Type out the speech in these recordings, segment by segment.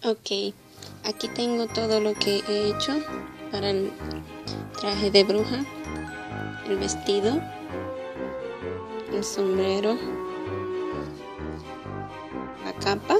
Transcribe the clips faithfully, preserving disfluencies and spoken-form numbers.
Ok, aquí tengo todo lo que he hecho para el traje de bruja, el vestido, el sombrero, la capa,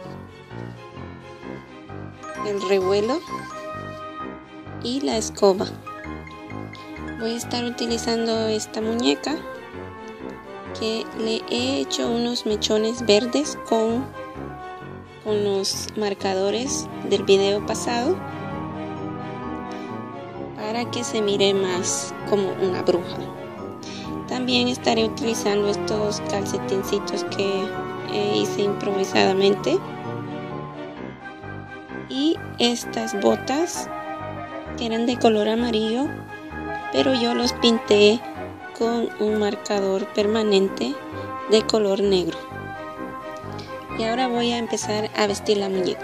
el revuelo y la escoba. Voy a estar utilizando esta muñeca que le he hecho unos mechones verdes con, con los marcadores del video pasado para que se mire más como una bruja. También estaré utilizando estos calcetincitos que hice improvisadamente y estas botas que eran de color amarillo, pero yo los pinté con un marcador permanente de color negro. Y ahora voy a empezar a vestir la muñeca.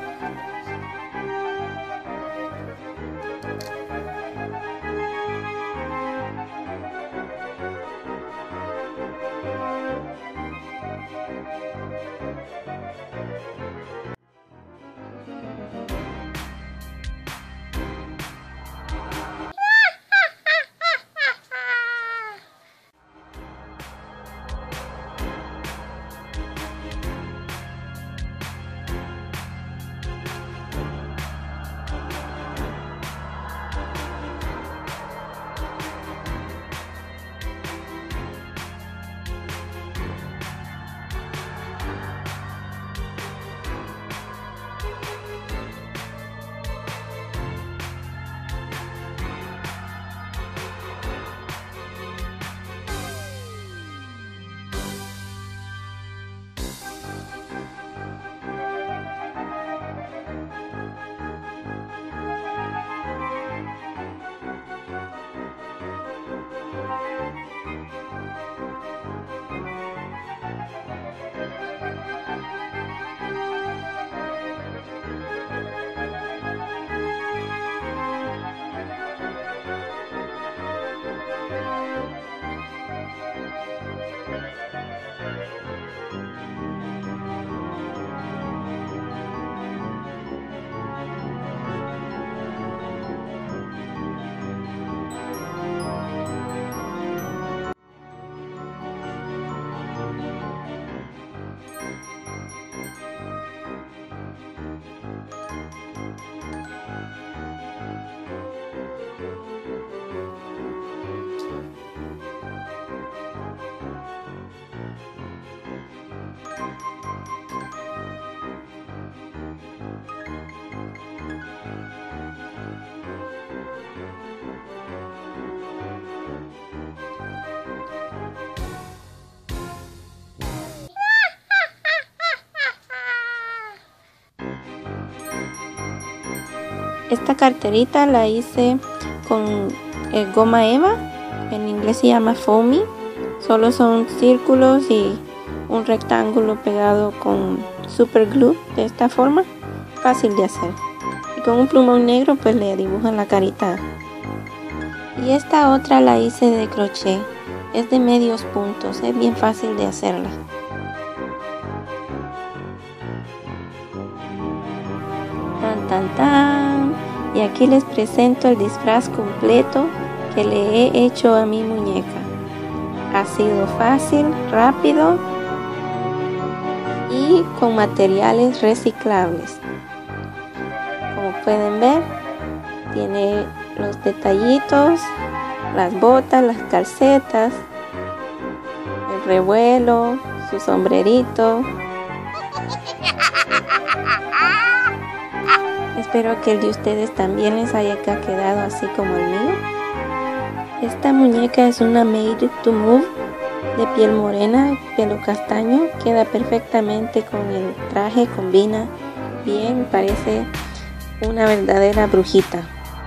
Esta carterita la hice con eh, goma eva, en inglés se llama foamy. Solo son círculos y un rectángulo pegado con super glue de esta forma, fácil de hacer. Y con un plumón negro pues le dibujan la carita. Y esta otra la hice de crochet, es de medios puntos, es bien fácil de hacerla. Tan tan tan. Y aquí les presento el disfraz completo que le he hecho a mi muñeca. Ha sido fácil, rápido y con materiales reciclables. Como pueden ver, tiene los detallitos, las botas, las calcetas, el revuelo, su sombrerito. Espero que el de ustedes también les haya quedado así como el mío. Esta muñeca es una Made to Move de piel morena, pelo castaño. Queda perfectamente con el traje, combina bien, parece una verdadera brujita.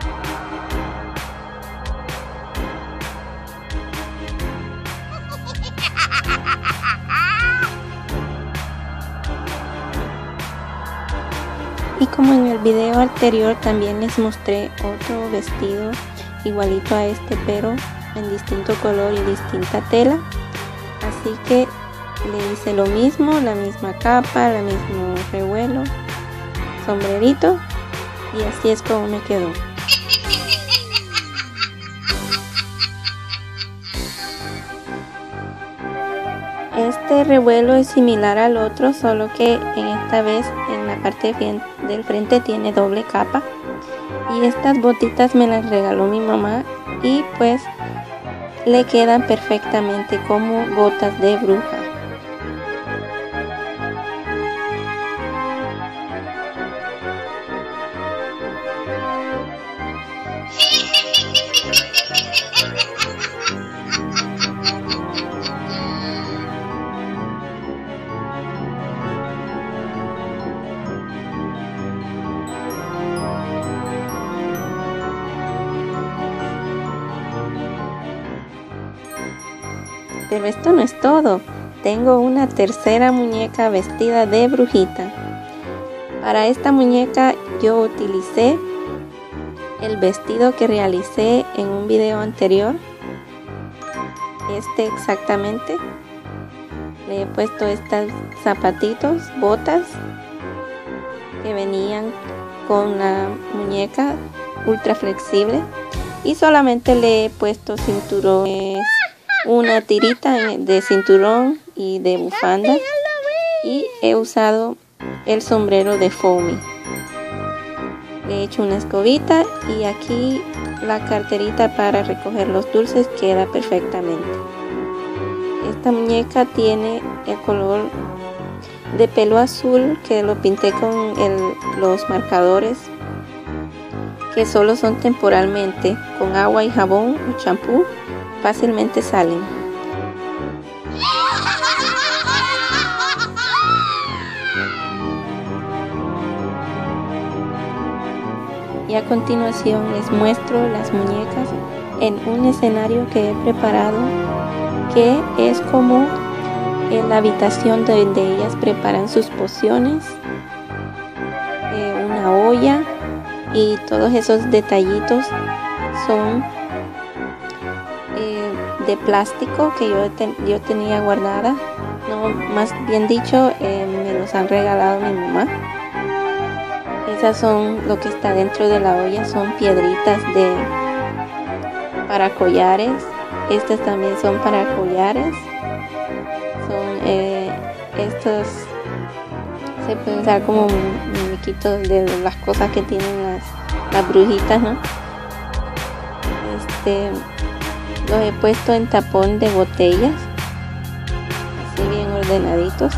Y como en el video anterior también les mostré otro vestido igualito a este, pero en distinto color y distinta tela. Así que le hice lo mismo, la misma capa, el mismo revuelo, sombrerito y así es como me quedó. Este revuelo es similar al otro, solo que en esta vez en la parte del frente tiene doble capa. Y estas botitas me las regaló mi mamá y pues le quedan perfectamente como botas de bruja. Pero esto no es todo. Tengo una tercera muñeca vestida de brujita. Para esta muñeca yo utilicé el vestido que realicé en un video anterior. Este exactamente. Le he puesto estos zapatitos, botas, que venían con la muñeca ultra flexible. Y solamente le he puesto cinturones, una tirita de cinturón y de bufanda, y he usado el sombrero de Foamy. Le he hecho una escobita y aquí la carterita para recoger los dulces queda perfectamente. Esta muñeca tiene el color de pelo azul que lo pinté con el, los marcadores que solo son temporalmente, con agua y jabón o champú fácilmente salen. Y a continuación les muestro las muñecas en un escenario que he preparado, que es como en la habitación donde ellas preparan sus pociones, eh, una olla, y todos esos detallitos son eh, de plástico que yo, ten, yo tenía guardada, no, más bien dicho, eh, me los han regalado mi mamá. Esas son lo que está dentro de la olla, son piedritas de para collares. Estas también son para collares. Son eh, estos se pueden usar como muñequitos de las cosas que tienen las, las brujitas, ¿no? Este, los he puesto en tapón de botellas, así bien ordenaditos.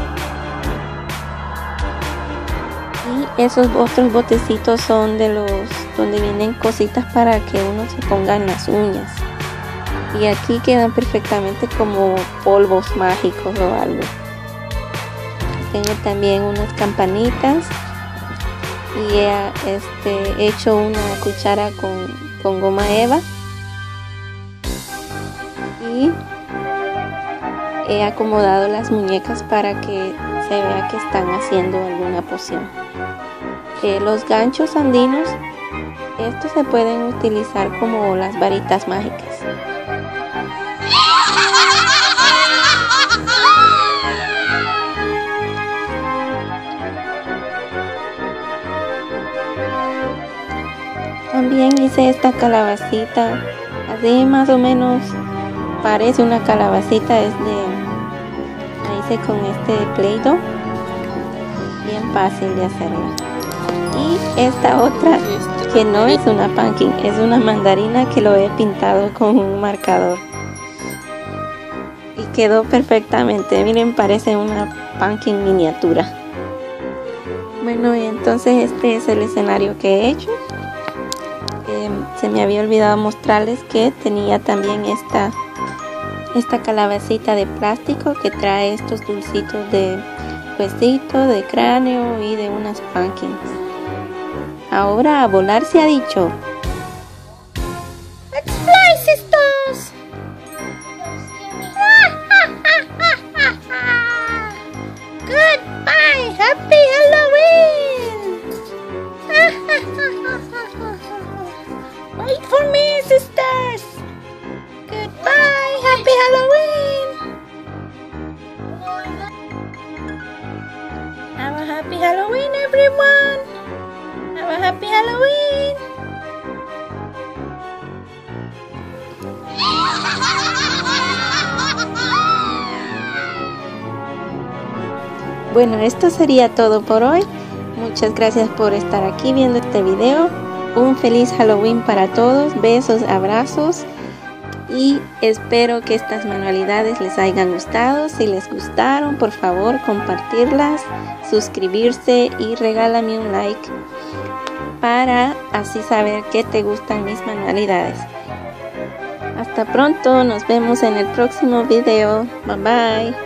Y esos otros botecitos son de los donde vienen cositas para que uno se ponga en las uñas. Y aquí quedan perfectamente como polvos mágicos o algo. Tengo también unas campanitas y he este, hecho una cuchara con, con goma eva y he acomodado las muñecas para que se vea que están haciendo alguna poción. Eh, los ganchos andinos, estos se pueden utilizar como las varitas mágicas. También hice esta calabacita, así más o menos parece una calabacita, es de, la hice con este Play-Doh, bien fácil de hacerla. Y esta otra, que no es una pumpkin, es una mandarina que lo he pintado con un marcador. Y quedó perfectamente, miren, parece una pumpkin miniatura. Bueno, y entonces este es el escenario que he hecho. Eh, se me había olvidado mostrarles que tenía también esta, esta calabacita de plástico que trae estos dulcitos de huesito, de cráneo y de unas pumpkins. Ahora a volar se ha dicho. Let's fly, sisters. Goodbye, happy Halloween. Wait for me, sisters. Goodbye, happy Halloween. Have a happy Halloween, everyone. Happy Halloween. Bueno, esto sería todo por hoy. Muchas gracias por estar aquí viendo este video. Un feliz Halloween para todos. Besos, abrazos. Y espero que estas manualidades les hayan gustado. Si les gustaron, por favor compartirlas, suscribirse y regálame un like para así saber que te gustan mis manualidades. Hasta pronto, nos vemos en el próximo video. Bye bye.